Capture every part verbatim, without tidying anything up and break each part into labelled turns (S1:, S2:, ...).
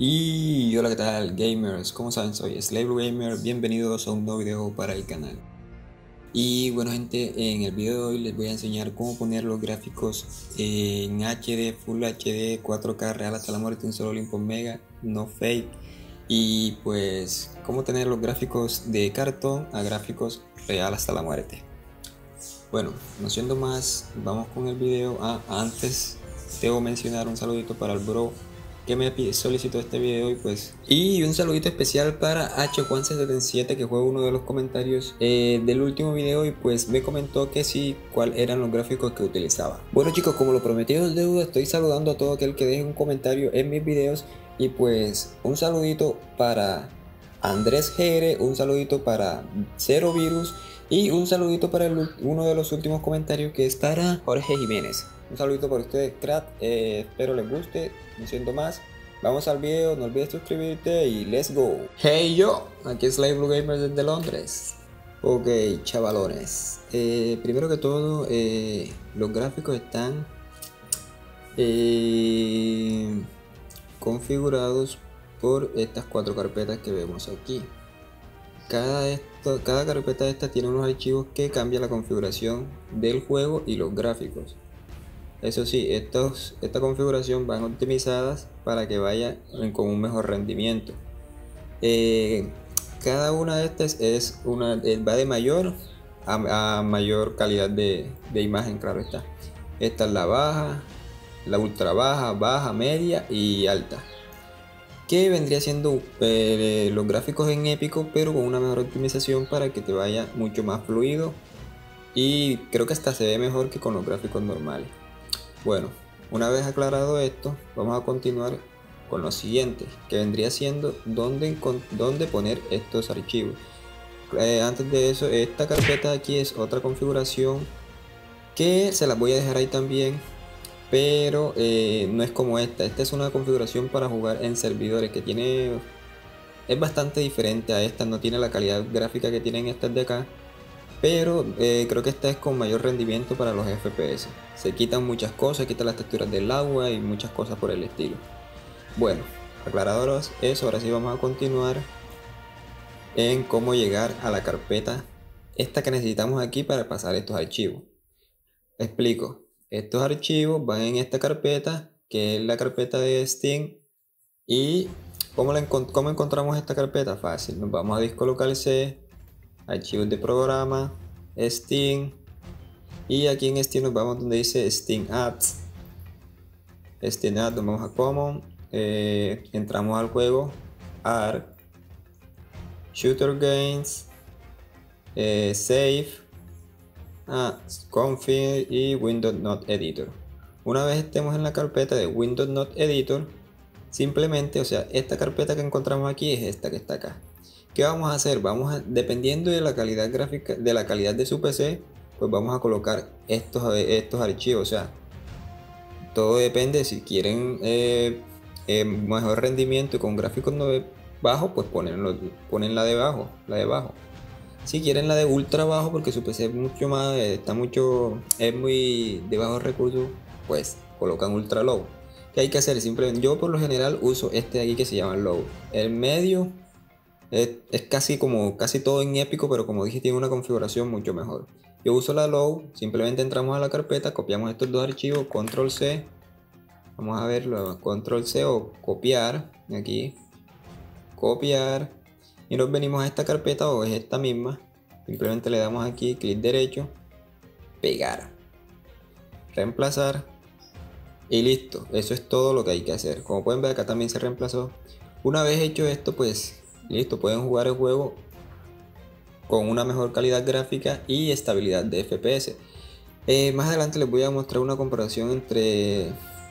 S1: Y hola, ¿qué tal gamers? ¿Cómo saben? Soy Slave Gamer, bienvenidos a un nuevo video para el canal. Y bueno gente, en el video de hoy les voy a enseñar cómo poner los gráficos en H D, Full H D, cuatro K real hasta la muerte, un solo Olympus Mega, no fake. Y pues cómo tener los gráficos de cartón a gráficos real hasta la muerte. Bueno, no siendo más, vamos con el video. Ah, antes debo mencionar un saludito para el bro que me solicitó este video y pues y un saludito especial para H Juan setenta y siete, que fue uno de los comentarios eh, del último video y pues me comentó que sí, cuáles eran los gráficos que utilizaba. Bueno chicos, como lo prometido es deuda, estoy saludando a todo aquel que deje un comentario en mis videos y pues un saludito para Andrés G R, un saludito para Zero Virus y un saludito para el, uno de los últimos comentarios, que es para Jorge Jiménez. Un saludito para ustedes, crack. Eh, espero les guste. No siento más. Vamos al video. No olvides suscribirte y let's go. Hey yo, aquí es Slave Gamer desde Londres. Ok, chavalones. Eh, primero que todo, eh, los gráficos están eh, configurados por estas cuatro carpetas que vemos aquí. Cada, esto, cada carpeta de esta tiene unos archivos que cambian la configuración del juego y los gráficos. Eso sí, estos, esta configuración van optimizadas para que vaya con un mejor rendimiento. Eh, cada una de estas es una, va de mayor a, a mayor calidad de, de imagen, claro está. Esta es la baja, la ultra baja, baja, media y alta, que vendría siendo eh, los gráficos en épico, pero con una mejor optimización para que te vaya mucho más fluido, y creo que hasta se ve mejor que con los gráficos normales. Bueno, una vez aclarado esto, vamos a continuar con lo siguiente, que vendría siendo dónde, dónde poner estos archivos. Eh, antes de eso, esta carpeta de aquí es otra configuración que se las voy a dejar ahí también, pero eh, no es como esta. Esta es una configuración para jugar en servidores que tiene, es bastante diferente a esta. No tiene la calidad gráfica que tienen estas de acá, pero eh, creo que esta es con mayor rendimiento para los F P S. Se quitan muchas cosas, quitan las texturas del agua y muchas cosas por el estilo. Bueno, aclarado eso, ahora sí vamos a continuar en cómo llegar a la carpeta esta que necesitamos aquí para pasar estos archivos. Explico. Estos archivos van en esta carpeta, que es la carpeta de Steam. ¿Y cómo, la encont cómo encontramos esta carpeta? Fácil. Nos vamos a disco local C, archivos de programa, Steam, y aquí en Steam nos vamos donde dice Steam Ads. Steam Ads, nos vamos a Common, eh, entramos al juego, Arc, Shooter Games, eh, Save, ah, Config y Windows Not Editor. Una vez estemos en la carpeta de Windows Not Editor, simplemente, o sea, esta carpeta que encontramos aquí es esta que está acá. ¿Qué vamos a hacer? Vamos a, dependiendo de la calidad gráfica, de la calidad de su P C, pues vamos a colocar estos, estos archivos. O sea, todo depende. Si quieren eh, eh, mejor rendimiento y con gráficos no bajos, pues ponen, ponen la de abajo, la de abajo. Si quieren la de ultra bajo, porque su P C es mucho más, está mucho, es muy de bajos recursos, pues colocan ultra low. ¿Qué hay que hacer? Simplemente, yo por lo general uso este de aquí que se llama low. El medio es, es casi como casi todo en épico, pero como dije, tiene una configuración mucho mejor. Yo uso la low. Simplemente entramos a la carpeta, copiamos estos dos archivos, control C. Vamos a verlo, control C o copiar, aquí, copiar. Y nos venimos a esta carpeta, o es esta misma. Simplemente le damos aquí, clic derecho, pegar, reemplazar y listo. Eso es todo lo que hay que hacer. Como pueden ver, acá también se reemplazó. Una vez hecho esto, pues listo, pueden jugar el juego con una mejor calidad gráfica y estabilidad de F P S. Eh, más adelante les voy a mostrar una comparación entre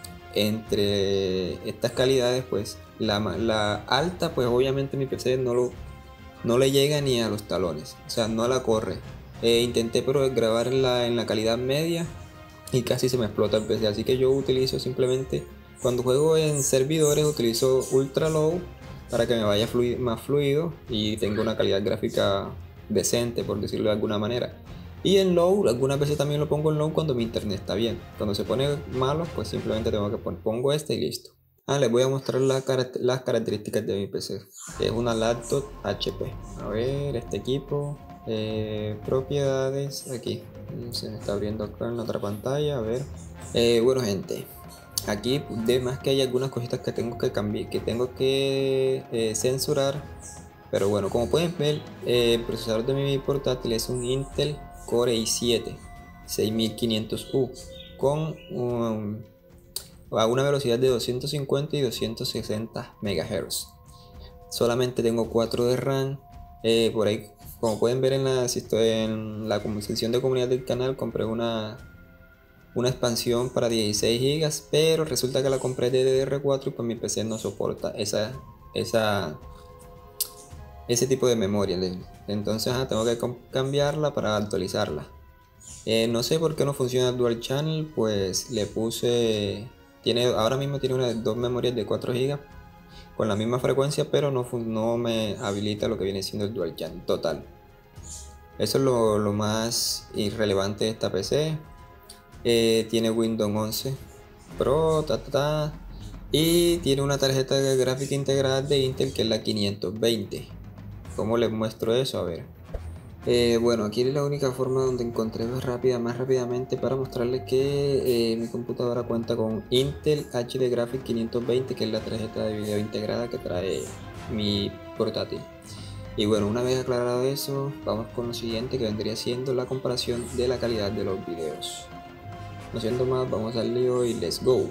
S1: entre estas calidades. Pues la, la alta, pues obviamente mi P C no lo no le llega ni a los talones, o sea, no la corre. Eh, intenté pero grabar en la, en la calidad media y casi se me explota el P C, así que yo utilizo simplemente, cuando juego en servidores, utilizo ultra low para que me vaya fluid, más fluido y tenga una calidad gráfica decente, por decirlo de alguna manera. Y en low, algunas veces también lo pongo en low cuando mi internet está bien. Cuando se pone malo, pues simplemente tengo que poner, pongo este y listo. Ah, les voy a mostrar la caract- las características de mi P C. Es una laptop H P. A ver, este equipo, eh, propiedades, aquí. Mm, Se me está abriendo acá en la otra pantalla, a ver. Eh, bueno gente, aquí de más que hay algunas cositas que tengo que cambiar, que tengo que eh, censurar. Pero bueno, como pueden ver, eh, el procesador de mi portátil es un Intel Core i siete seis mil quinientos U con um, a una velocidad de doscientos cincuenta y doscientos sesenta megahertz. Solamente tengo cuatro de RAM. Eh, por ahí, como pueden ver en la, si estoy en la sección de comunidad del canal, compré una, una expansión para dieciséis gigas, pero resulta que la compré de D D R cuatro y pues mi P C no soporta esa, esa, ese tipo de memoria. Entonces ah, tengo que cambiarla para actualizarla. Eh, no sé por qué no funciona el Dual Channel, pues le puse, tiene, ahora mismo tiene una, dos memorias de cuatro gigas con la misma frecuencia, pero no, no me habilita lo que viene siendo el Dual Channel total. Eso es lo, lo más irrelevante de esta P C. Eh, tiene Windows once Pro, ta, ta, ta, y tiene una tarjeta gráfica integrada de Intel que es la quinientos veinte. ¿Cómo les muestro eso? A ver. Eh, bueno, aquí es la única forma donde encontré más rápida, más rápidamente para mostrarles que eh, mi computadora cuenta con Intel H D Graphics quinientos veinte, que es la tarjeta de video integrada que trae mi portátil. Y bueno, una vez aclarado eso, vamos con lo siguiente, que vendría siendo la comparación de la calidad de los videos. No siendo más, vamos al lío y let's go.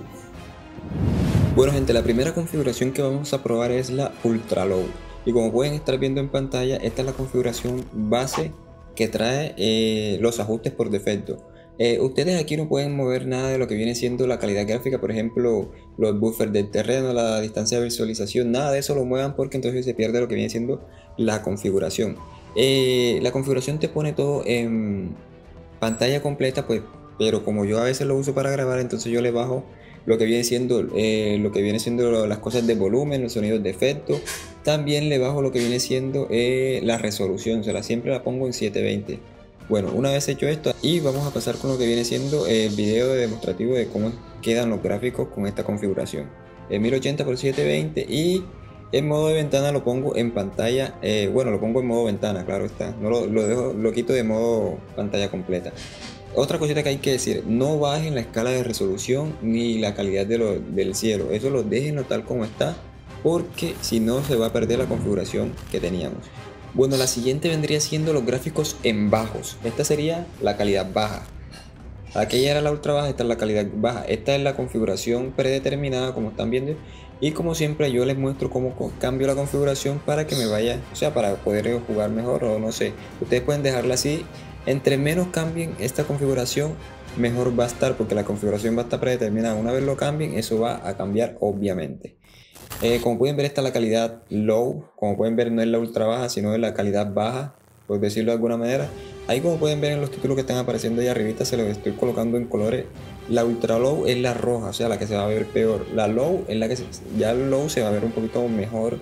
S1: Bueno gente, la primera configuración que vamos a probar es la Ultra Low. Y como pueden estar viendo en pantalla, esta es la configuración base que trae eh, los ajustes por defecto. Eh, ustedes aquí no pueden mover nada de lo que viene siendo la calidad gráfica, por ejemplo, los buffers del terreno, la distancia de visualización, nada de eso lo muevan porque entonces se pierde lo que viene siendo la configuración. Eh, la configuración te pone todo en pantalla completa, pues, pero como yo a veces lo uso para grabar, entonces yo le bajo lo que viene siendo eh, lo que viene siendo las cosas de volumen, los sonidos de efecto. También le bajo lo que viene siendo eh, la resolución, o sea, siempre la pongo en setecientos veinte. Bueno, una vez hecho esto, y vamos a pasar con lo que viene siendo el video de demostrativo de cómo quedan los gráficos con esta configuración. En mil ochenta por setecientos veinte, y en modo de ventana lo pongo en pantalla, eh, bueno, lo pongo en modo ventana, claro está, no lo, lo dejo, lo quito de modo pantalla completa. Otra cosita que hay que decir, no bajen la escala de resolución ni la calidad de lo, del cielo, eso lo dejen tal como está, porque si no se va a perder la configuración que teníamos. Bueno, la siguiente vendría siendo los gráficos en bajos. Esta sería la calidad baja. Aquella era la ultra baja, esta es la calidad baja. Esta es la configuración predeterminada, como están viendo. Y como siempre yo les muestro cómo cambio la configuración para que me vaya, o sea, para poder jugar mejor, o no sé. Ustedes pueden dejarla así. Entre menos cambien esta configuración, mejor va a estar, porque la configuración va a estar predeterminada. Una vez lo cambien, eso va a cambiar obviamente. Eh, como pueden ver, esta es la calidad low. Como pueden ver, no es la ultra baja, sino es la calidad baja, por decirlo de alguna manera. Ahí, como pueden ver en los títulos que están apareciendo ahí arribita, se los estoy colocando en colores. La ultra low es la roja, o sea, la que se va a ver peor. La low es la que se, ya el low se va a ver un poquito mejor.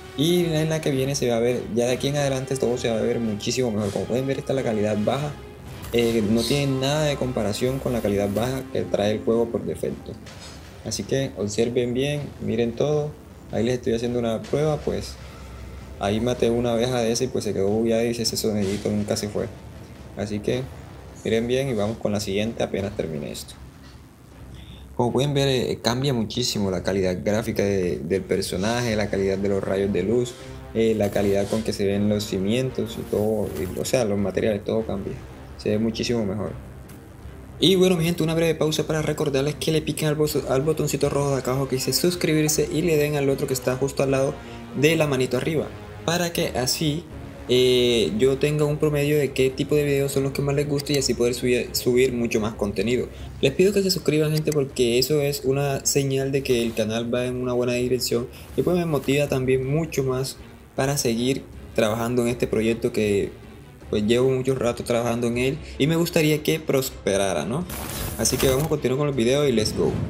S1: Y en la que viene se va a ver, ya de aquí en adelante todo se va a ver muchísimo mejor. Como pueden ver, esta es la calidad baja. Eh, no tiene nada de comparación con la calidad baja que trae el juego por defecto. Así que observen bien, miren todo. Ahí les estoy haciendo una prueba, pues ahí maté una abeja de esa y pues se quedó bugueada y ese sonidito nunca se fue. Así que miren bien y vamos con la siguiente apenas termine esto. Como pueden ver, eh, cambia muchísimo la calidad gráfica de, del personaje, la calidad de los rayos de luz, eh, la calidad con que se ven los cimientos y todo, y, o sea, los materiales, todo cambia. Se ve muchísimo mejor. Y bueno mi gente, una breve pausa para recordarles que le piquen al, al botoncito rojo de acá abajo que dice suscribirse y le den al otro que está justo al lado de la manito arriba, para que así eh, yo tenga un promedio de qué tipo de videos son los que más les gusta y así poder subir, subir mucho más contenido. Les pido que se suscriban gente, porque eso es una señal de que el canal va en una buena dirección y pues me motiva también mucho más para seguir trabajando en este proyecto que pues llevo mucho rato trabajando en él y me gustaría que prosperara, ¿no? Así que vamos a continuar con el video y let's go.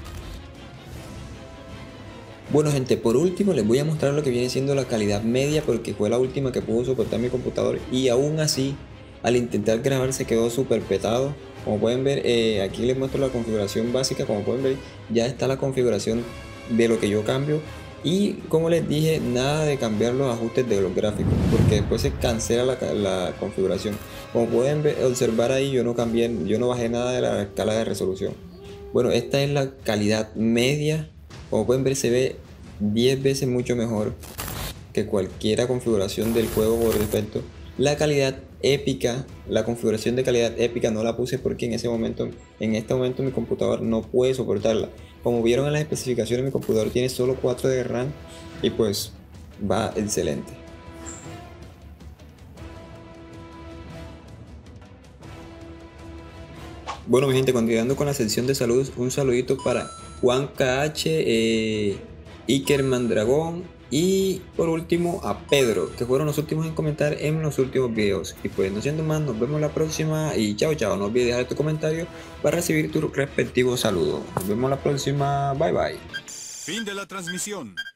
S1: Bueno gente, por último les voy a mostrar lo que viene siendo la calidad media, porque fue la última que pudo soportar mi computador y aún así al intentar grabar se quedó súper petado. Como pueden ver, eh, aquí les muestro la configuración básica. Como pueden ver, ya está la configuración de lo que yo cambio. Y como les dije, nada de cambiar los ajustes de los gráficos, porque después se cancela la, la configuración. Como pueden ver, observar ahí, yo no cambié, yo no bajé nada de la escala de resolución. Bueno, esta es la calidad media. Como pueden ver, se ve diez veces mucho mejor que cualquier configuración del juego por defecto. La calidad épica, la configuración de calidad épica no la puse porque en ese momento, en este momento mi computador no puede soportarla. Como vieron en las especificaciones, mi computador tiene solo cuatro de RAM y pues va excelente. Bueno, mi gente, continuando con la sección de salud, un saludito para Juan K H, eh, Iker Mandragón y por último a Pedro, que fueron los últimos en comentar en los últimos videos. Y pues no siendo más, nos vemos la próxima y chao chao. No olvides dejar tu comentario para recibir tu respectivo saludo. Nos vemos la próxima, bye bye.
S2: Fin de la transmisión.